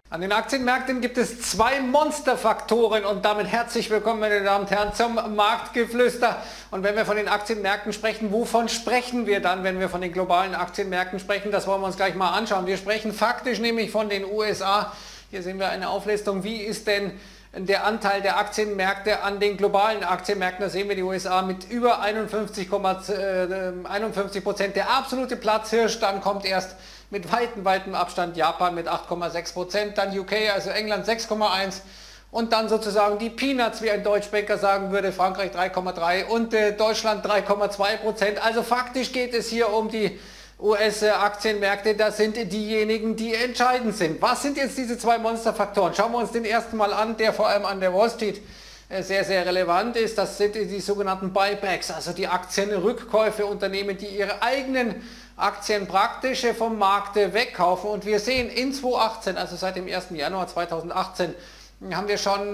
An den Aktienmärkten gibt es zwei Monsterfaktoren und damit herzlich willkommen, meine Damen und Herren, zum Marktgeflüster. Und wenn wir von den Aktienmärkten sprechen, wovon sprechen wir dann, wenn wir von den globalen Aktienmärkten sprechen? Das wollen wir uns gleich mal anschauen. Wir sprechen faktisch nämlich von den USA. Hier sehen wir eine Auflistung, wie ist denn der Anteil der Aktienmärkte an den globalen Aktienmärkten. Da sehen wir die USA mit über 51,51%, der absolute Platzhirsch. Dann kommt erst mit weitem Abstand Japan mit 8,6%, dann UK, also England 6,1% und dann sozusagen die Peanuts, wie ein Deutschbanker sagen würde, Frankreich 3,3% und Deutschland 3,2%. Also faktisch geht es hier um die US-Aktienmärkte, das sind diejenigen, die entscheidend sind. Was sind jetzt diese zwei Monsterfaktoren? Schauen wir uns den ersten mal an, der vor allem an der Wall Street sehr relevant ist. Das sind die sogenannten Buybacks, also die Aktienrückkäufe, Unternehmen, die ihre eigenen Aktien praktisch vom Markt wegkaufen. Und wir sehen in 2018, also seit dem 1. Januar 2018, haben wir schon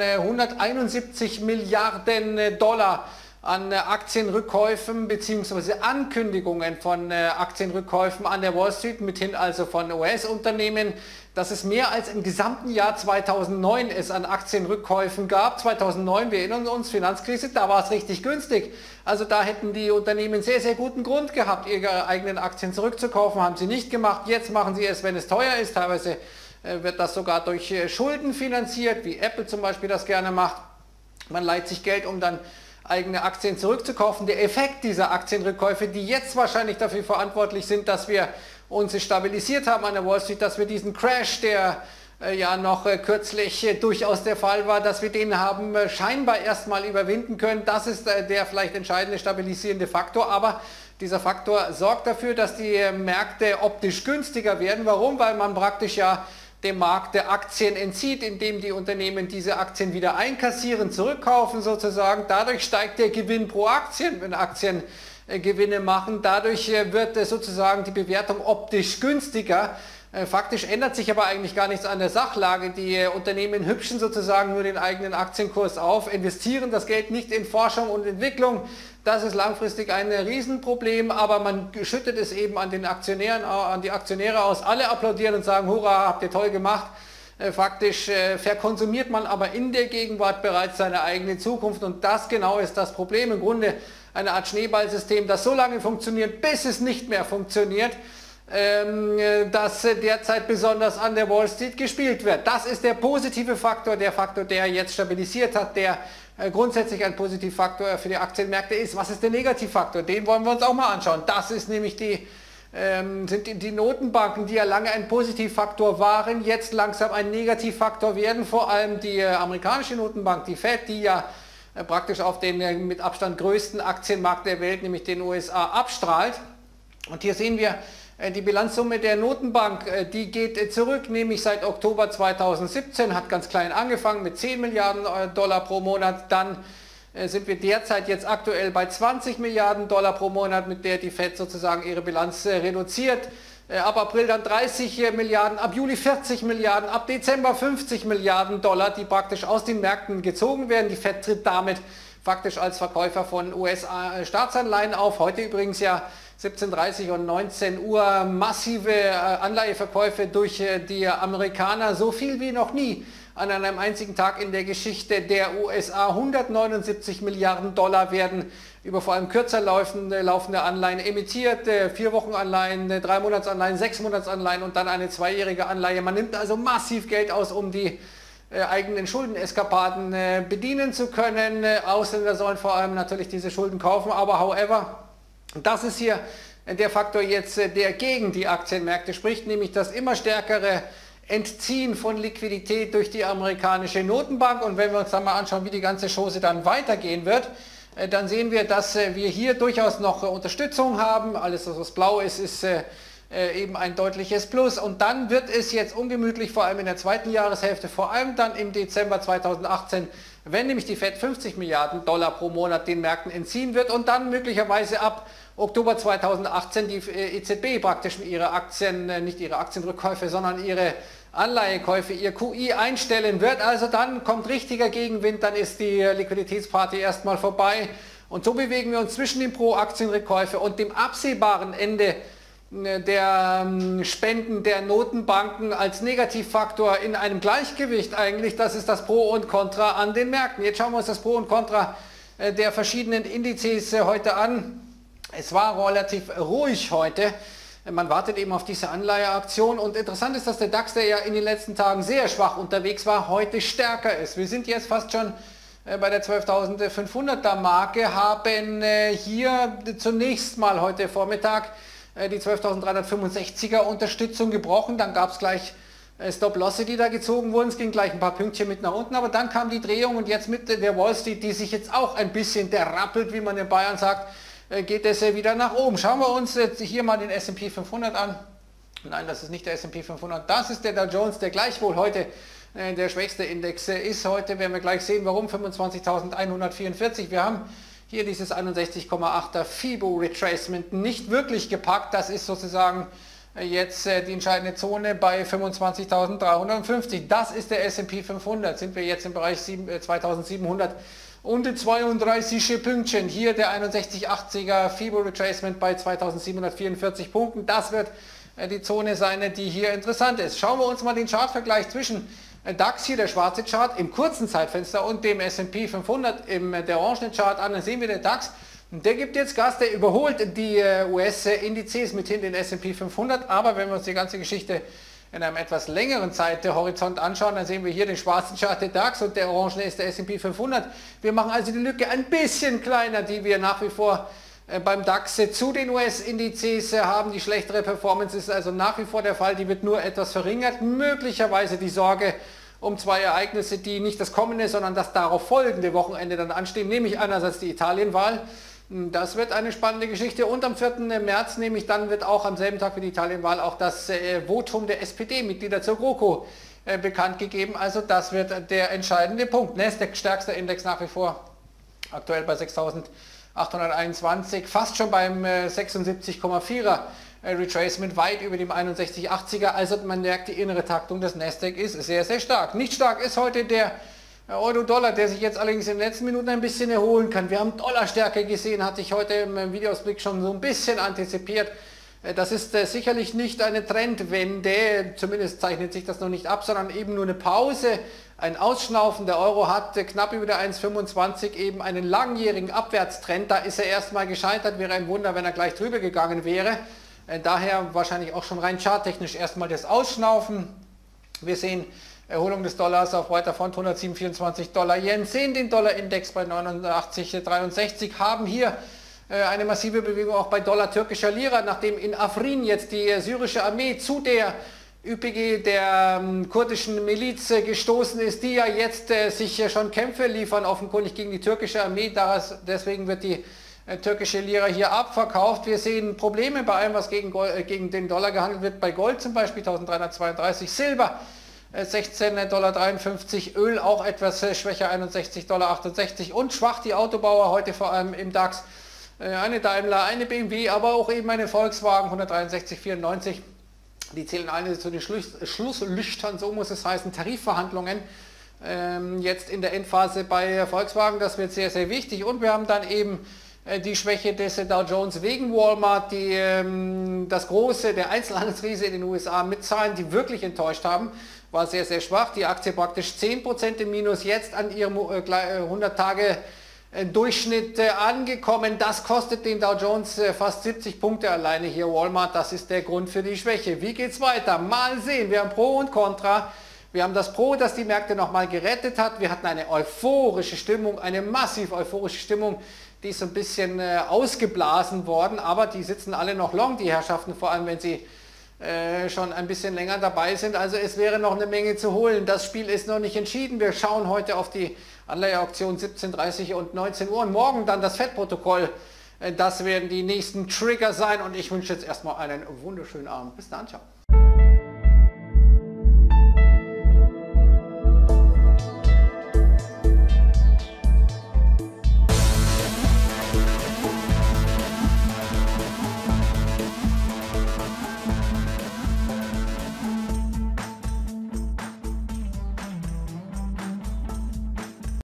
171 Milliarden Dollar an Aktienrückkäufen bzw. Ankündigungen von Aktienrückkäufen an der Wall Street, mithin also von US-Unternehmen. Das ist mehr als im gesamten Jahr 2009 es an Aktienrückkäufen gab. 2009, wir erinnern uns, Finanzkrise, da war es richtig günstig. Also da hätten die Unternehmen sehr guten Grund gehabt, ihre eigenen Aktien zurückzukaufen, haben sie nicht gemacht. Jetzt machen sie es, wenn es teuer ist. Teilweise wird das sogar durch Schulden finanziert, wie Apple zum Beispiel das gerne macht. Man leiht sich Geld, um dann eigene Aktien zurückzukaufen. Der Effekt dieser Aktienrückkäufe, die jetzt wahrscheinlich dafür verantwortlich sind, dass wir uns stabilisiert haben an der Wall Street, dass wir diesen Crash, der ja noch kürzlich durchaus der Fall war, dass wir den haben scheinbar erstmal überwinden können. Das ist der vielleicht entscheidende stabilisierende Faktor, aber dieser Faktor sorgt dafür, dass die Märkte optisch günstiger werden. Warum? Weil man praktisch ja dem Markt der Aktien entzieht, indem die Unternehmen diese Aktien wieder einkassieren, zurückkaufen sozusagen. Dadurch steigt der Gewinn pro Aktien, wenn Aktien Gewinne machen. Dadurch wird sozusagen die Bewertung optisch günstiger. Faktisch ändert sich aber eigentlich gar nichts an der Sachlage. Die Unternehmen hübschen sozusagen nur den eigenen Aktienkurs auf, investieren das Geld nicht in Forschung und Entwicklung. Das ist langfristig ein Riesenproblem, aber man schüttet es eben an den Aktionären, an die Aktionäre aus. Alle applaudieren und sagen, hurra, habt ihr toll gemacht. Faktisch verkonsumiert man aber in der Gegenwart bereits seine eigene Zukunft und das genau ist das Problem. Im Grunde eine Art Schneeballsystem, das so lange funktioniert, bis es nicht mehr funktioniert, das derzeit besonders an der Wall Street gespielt wird. Das ist der positive Faktor, der Faktor, der jetzt stabilisiert hat, der grundsätzlich ein Positivfaktor für die Aktienmärkte ist. Was ist der Negativfaktor? Den wollen wir uns auch mal anschauen. Das ist nämlich sind die Notenbanken, die ja lange ein Positivfaktor waren, jetzt langsam ein Negativfaktor werden. Vor allem die amerikanische Notenbank, die Fed, die ja praktisch auf den mit Abstand größten Aktienmarkt der Welt, nämlich den USA, abstrahlt. Und hier sehen wir die Bilanzsumme der Notenbank, die geht zurück, nämlich seit Oktober 2017, hat ganz klein angefangen mit 10 Milliarden Dollar pro Monat, dann sind wir derzeit jetzt aktuell bei 20 Milliarden Dollar pro Monat, mit der die Fed sozusagen ihre Bilanz reduziert. Ab April dann 30 Milliarden, ab Juli 40 Milliarden, ab Dezember 50 Milliarden Dollar, die praktisch aus den Märkten gezogen werden. Die Fed tritt damit faktisch als Verkäufer von US-Staatsanleihen auf. Heute übrigens ja 17:30 und 19 Uhr massive Anleiheverkäufe durch die Amerikaner, so viel wie noch nie an einem einzigen Tag in der Geschichte der USA. 179 Milliarden Dollar werden über vor allem kürzer laufende Anleihen emittiert, 4-Wochen-Anleihen, 3-Monats-Anleihen, 6-Monats-Anleihen und dann eine 2-jährige Anleihe. Man nimmt also massiv Geld aus, um die eigenen Schuldeneskapaden bedienen zu können. Ausländer sollen vor allem natürlich diese Schulden kaufen, aber however, das ist hier der Faktor jetzt, der gegen die Aktienmärkte spricht, nämlich das immer stärkere Entziehen von Liquidität durch die amerikanische Notenbank. Und wenn wir uns dann mal anschauen, wie die ganze Chose dann weitergehen wird, dann sehen wir, dass wir hier durchaus noch Unterstützung haben. Alles, was blau ist, ist eben ein deutliches Plus. Und dann wird es jetzt ungemütlich, vor allem in der zweiten Jahreshälfte, vor allem dann im Dezember 2018, wenn nämlich die Fed 50 Milliarden Dollar pro Monat den Märkten entziehen wird und dann möglicherweise ab Oktober 2018 die EZB praktisch ihre Aktien, nicht ihre Aktienrückkäufe, sondern ihre Anleihekäufe, ihr QI einstellen wird. Also dann kommt richtiger Gegenwind, dann ist die Liquiditätsparty erstmal vorbei. Und so bewegen wir uns zwischen den Pro-Aktienrückkäufe und dem absehbaren Ende der Spenden der Notenbanken als Negativfaktor in einem Gleichgewicht eigentlich. Das ist das Pro und Contra an den Märkten. Jetzt schauen wir uns das Pro und Contra der verschiedenen Indizes heute an. Es war relativ ruhig heute. Man wartet eben auf diese Anleiheaktion und interessant ist, dass der DAX, der ja in den letzten Tagen sehr schwach unterwegs war, heute stärker ist. Wir sind jetzt fast schon bei der 12.500er Marke, haben hier zunächst mal heute Vormittag die 12.365er Unterstützung gebrochen, dann gab es gleich Stop-Losse, die da gezogen wurden, es ging gleich ein paar Pünktchen mit nach unten, aber dann kam die Drehung und jetzt mit der Wall Street, die sich jetzt auch ein bisschen derrappelt, wie man in Bayern sagt, geht es wieder nach oben. Schauen wir uns jetzt hier mal den S&P 500 an. Nein, das ist nicht der S&P 500, das ist der Dow Jones, der gleichwohl heute der schwächste Index ist. Heute werden wir gleich sehen, warum. 25.144. Wir haben hier dieses 61,8er FIBO Retracement nicht wirklich gepackt. Das ist sozusagen jetzt die entscheidende Zone bei 25.350. Das ist der S&P 500. Sind wir jetzt im Bereich 2.700 und 32 Pünktchen. Hier der 61,80er FIBO Retracement bei 2.744 Punkten. Das wird die Zone sein, die hier interessant ist. Schauen wir uns mal den Chartvergleich zwischen DAX, hier der schwarze Chart, im kurzen Zeitfenster und dem S&P 500, der orangene Chart an. Dann sehen wir den DAX. Der gibt jetzt Gas, der überholt die US-Indizes mithin den S&P 500. Aber wenn wir uns die ganze Geschichte in einem etwas längeren Zeithorizont anschauen, dann sehen wir hier den schwarzen Chart, der DAX, und der orangene ist der S&P 500. Wir machen also die Lücke ein bisschen kleiner, die wir nach wie vor beim DAX zu den US-Indizes haben. Die schlechtere Performance ist also nach wie vor der Fall, die wird nur etwas verringert. Möglicherweise die Sorge um zwei Ereignisse, die nicht das kommende, sondern das darauf folgende Wochenende dann anstehen, nämlich einerseits die Italienwahl. Das wird eine spannende Geschichte, und am 4. März, nämlich dann wird auch am selben Tag wie die Italienwahl auch das Votum der SPD-Mitglieder zur GroKo bekannt gegeben. Also das wird der entscheidende Punkt. Nasdaq stärkster Index nach wie vor, aktuell bei 6.821, fast schon beim 76,4er Retracement, weit über dem 61,80er. Also man merkt, die innere Taktung des Nasdaq ist sehr, sehr stark. Nicht stark ist heute der Euro-Dollar, der sich jetzt allerdings in den letzten Minuten ein bisschen erholen kann. Wir haben Dollarstärke gesehen, hatte ich heute im Videoausblick schon so ein bisschen antizipiert. Das ist sicherlich nicht eine Trendwende, zumindest zeichnet sich das noch nicht ab, sondern eben nur eine Pause, ein Ausschnaufen. Der Euro hat knapp über der 1,25 eben einen langjährigen Abwärtstrend. Da ist er erstmal gescheitert, wäre ein Wunder, wenn er gleich drüber gegangen wäre. Daher wahrscheinlich auch schon rein charttechnisch erstmal das Ausschnaufen. Wir sehen Erholung des Dollars auf weiter Front, 107,24 Dollar Yen, sehen den Dollarindex bei 89,63, haben hier eine massive Bewegung auch bei Dollar türkischer Lira, nachdem in Afrin jetzt die syrische Armee zu der YPG, der kurdischen Miliz, gestoßen ist, die ja jetzt sich schon Kämpfe liefern, offenkundig gegen die türkische Armee. Deswegen wird die türkische Lira hier abverkauft. Wir sehen Probleme bei allem, was gegen den Dollar gehandelt wird. Bei Gold zum Beispiel 1332, Silber 16,53 Dollar, Öl auch etwas schwächer, 61,68 Dollar und schwach die Autobauer heute vor allem im DAX. Eine Daimler, eine BMW, aber auch eben eine Volkswagen 163,94. Die zählen alle zu den Schlusslichtern, so muss es heißen, Tarifverhandlungen. Jetzt in der Endphase bei Volkswagen, das wird sehr, sehr wichtig. Und wir haben dann eben die Schwäche des Dow Jones wegen Walmart, die der Einzelhandelsriese in den USA mit Zahlen, die wirklich enttäuscht haben, war sehr, sehr schwach. Die Aktie praktisch 10% im Minus, jetzt an ihrem 100-Tage-Durchschnitt angekommen. Das kostet den Dow Jones fast 70 Punkte alleine hier Walmart. Das ist der Grund für die Schwäche. Wie geht es weiter? Mal sehen. Wir haben Pro und Contra. Wir haben das Pro, das die Märkte nochmal gerettet hat. Wir hatten eine euphorische Stimmung, eine massiv euphorische Stimmung. Die ist so ein bisschen ausgeblasen worden, aber die sitzen alle noch long, die Herrschaften, vor allem wenn sie schon ein bisschen länger dabei sind. Also es wäre noch eine Menge zu holen. Das Spiel ist noch nicht entschieden. Wir schauen heute auf die Anleiheauktion 17:30 und 19 Uhr und morgen dann das FED-Protokoll. Das werden die nächsten Trigger sein und ich wünsche jetzt erstmal einen wunderschönen Abend. Bis dann, ciao.